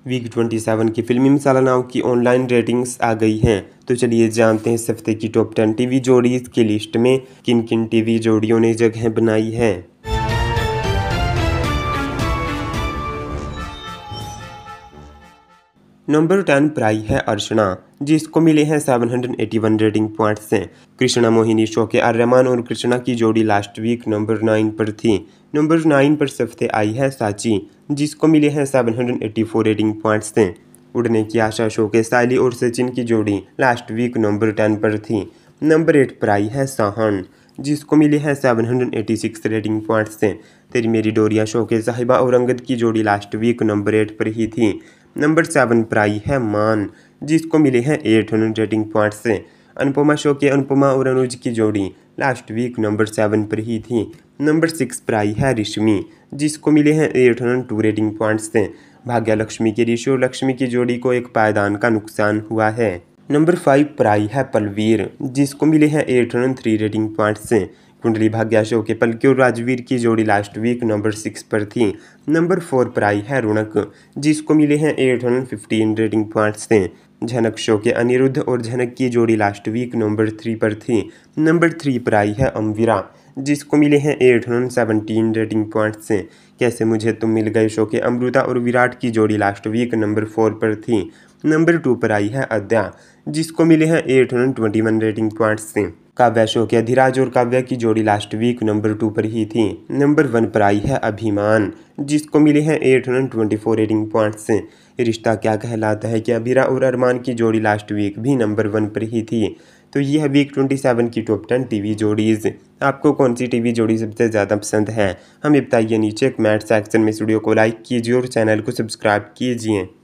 Week 27 की फिल्मी मसाला की ऑनलाइन रेटिंग्स आ गई हैं। तो चलिए जानते हैं इस हफ्ते की टॉप 10 टीवी जोड़ीज की लिस्ट में किन किन टीवी जोड़ियों ने जगह बनाई है। नंबर 10 पर आई है अर्चना, जिसको मिले हैं 781 रेटिंग पॉइंट्स हैं। कृष्णा मोहिनी शो के आर्यमान और कृष्णा की जोड़ी लास्ट वीक नंबर 9 पर थी। नंबर 9 पर इस हफ्ते आई है साची, जिसको मिले हैं 784 रेटिंग पॉइंट्स हैं। उड़ने की आशा शो के साइली और सचिन की जोड़ी लास्ट वीक नंबर 10 पर थी। नंबर 8 पर आई है साहन, जिसको मिले हैं 786 रेटिंग पॉइंट्स हैं। तेरी मेरी डोरिया शो के साहिबा और अंगद की जोड़ी लास्ट वीक नंबर 8 पर ही थी। नंबर 7 पर आई है मान, जिसको मिले हैं 800 रेटिंग पॉइंट्स से। अनुपमा शो के अनुपमा और अनुज की जोड़ी लास्ट वीक नंबर 7 पर ही थी। नंबर 6 पर आई है रिश्मी, जिसको मिले हैं 802 रेटिंग पॉइंट्स से। भाग्य लक्ष्मी के ऋषि और लक्ष्मी की जोड़ी को एक पायदान का नुकसान हुआ है। नंबर 5 पर आई है पलवीर, जिसको मिले हैं 803 रेटिंग पॉइंट्स से। कुंडली भाग्या शो के पलकी और राजवीर की जोड़ी लास्ट वीक नंबर 6 पर थी। नंबर 4 पर आई है रौनक, जिसको मिले हैं 815 रेटिंग पॉइंट्स से। झनक शो के अनिरुद्ध और झनक की जोड़ी लास्ट वीक नंबर 3 पर थी। नंबर 3 पर आई है अमवीरा, जिसको मिले हैं 817 रेटिंग पॉइंट्स से। कैसे मुझे तुम मिल गए शो के अमृता और विराट की जोड़ी लास्ट वीक नंबर 4 पर थी। नंबर 2 पर आई है अद्या, जिसको मिले हैं 821 रेटिंग पॉइंट्स से। काव्या शो के अधिराज और काव्या की जोड़ी लास्ट वीक नंबर 2 पर ही थी। नंबर 1 पर आई है अभिमान, जिसको मिले हैं 824 रेटिंग पॉइंट्स से। रिश्ता क्या कहलाता है कि अभिरा और अरमान की जोड़ी लास्ट वीक भी नंबर 1 पर ही थी। तो ये है वीक 27 की टॉप 10 टीवी जोड़ीज़। आपको कौन सी टीवी जोड़ी सबसे ज़्यादा पसंद है, हमें बताइए नीचे कमेंट सेक्शन में। वीडियो को लाइक कीजिए और चैनल को सब्सक्राइब कीजिए।